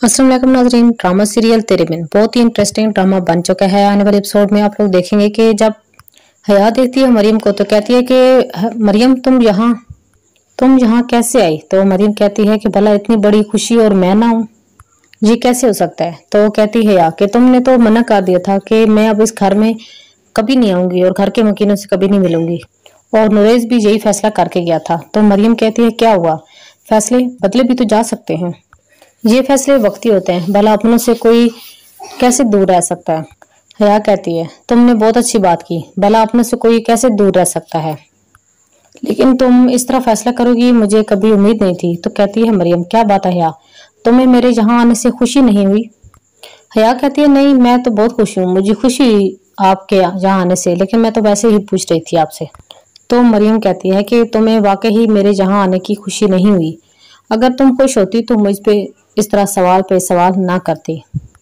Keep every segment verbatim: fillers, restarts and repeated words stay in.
अस्सलाम वालेकुम नाज़रीन। ड्रामा सीरियल तेरे बिन बहुत ही इंटरेस्टिंग ड्रामा बन चुका है। आने वाले एपिसोड में आप लोग देखेंगे कि जब हया देखती है मरियम को तो कहती है कि मरियम तुम यहाँ तुम यहाँ कैसे आई। तो मरियम कहती है कि भला इतनी बड़ी खुशी और मैं ना हूँ, ये कैसे हो सकता है। तो कहती है या कि तुमने तो मना कर दिया था कि मैं अब इस घर में कभी नहीं आऊंगी और घर के मकीनों से कभी नहीं मिलूंगी, और नूरेज भी यही फैसला करके गया था। तो मरियम कहती है क्या हुआ, फैसले बदले भी तो जा सकते हैं, ये फैसले वक्ती होते हैं, भला अपनों से कोई कैसे दूर रह सकता है। हया कहती है तुमने बहुत अच्छी बात की, भला अपनों से कोई कैसे दूर रह सकता है, लेकिन तुम इस तरह फैसला करोगी मुझे कभी उम्मीद नहीं थी। तो कहती है मरियम क्या बात है हया, तुम्हें मेरे यहाँ आने से खुशी नहीं हुई। हया कहती है नहीं मैं तो बहुत खुश हूँ, मुझे खुशी हुई आपके यहाँ आने से, लेकिन मैं तो वैसे ही पूछ रही थी आपसे। तो मरियम कहती है कि तुम्हें वाकई ही मेरे यहाँ आने की खुशी नहीं हुई, अगर तुम खुश होती तो मुझ पे इस तरह सवाल पे सवाल ना करती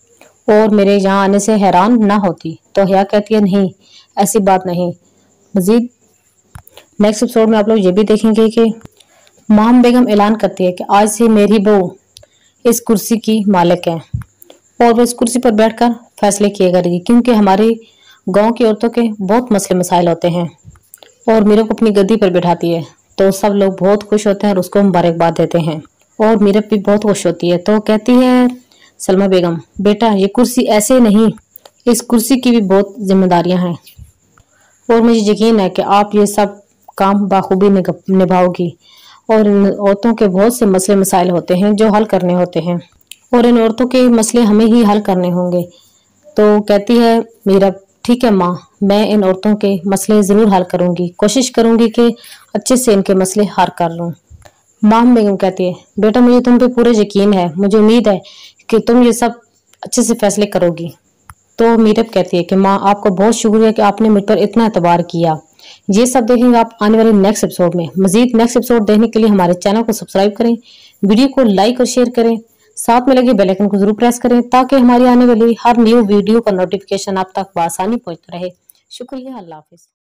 और मेरे यहाँ आने से हैरान ना होती। तो हया कहती है नहीं ऐसी बात नहीं। मजीद नेक्स्ट एपिसोड में आप लोग ये भी देखेंगे कि माम बेगम ऐलान करती है कि आज से मेरी बहू इस कुर्सी की मालिक है और वो इस कुर्सी पर बैठकर फैसले किए करेगी, क्योंकि हमारे गांव की औरतों के बहुत मसले मसाइल होते हैं और मीरा को अपनी गद्दी पर बैठाती है। तो सब लोग बहुत खुश होते हैं और उसको मुबारकबाद देते हैं और मीरा भी बहुत खुश होती है। तो कहती है सलमा बेगम बेटा ये कुर्सी ऐसे नहीं, इस कुर्सी की भी बहुत जिम्मेदारियां हैं और मुझे यकीन है कि आप ये सब काम बाखूबी निभाओगी, और इन औरतों के बहुत से मसले मसाइल होते हैं जो हल करने होते हैं और इन औरतों के मसले हमें ही हल करने होंगे। तो कहती है मीरा ठीक है माँ, मैं इन औरतों के मसले जरूर हल करूंगी, कोशिश करूंगी कि अच्छे से इनके मसले हल कर लूं। माम बेगम कहती है बेटा मुझे तुम पे पूरा यकीन है, मुझे उम्मीद है कि तुम ये सब अच्छे से फैसले करोगी। तो मीरब कहती है कि माँ आपको बहुत शुक्रिया कि आपने मुझ पर इतना एतबार किया। ये सब देखेंगे आप आने वाले नेक्स्ट एपिसोड में। मजीद नेक्स्ट एपिसोड देखने के लिए हमारे चैनल को सब्सक्राइब करें, वीडियो को लाइक और शेयर करें, साथ में लगे बेल आइकन को जरूर प्रेस करें ताकि हमारी आने वाली हर न्यू वीडियो का नोटिफिकेशन आप तक बआसानी पहुंचता रहे। शुक्रिया, अल्लाह हाफिज।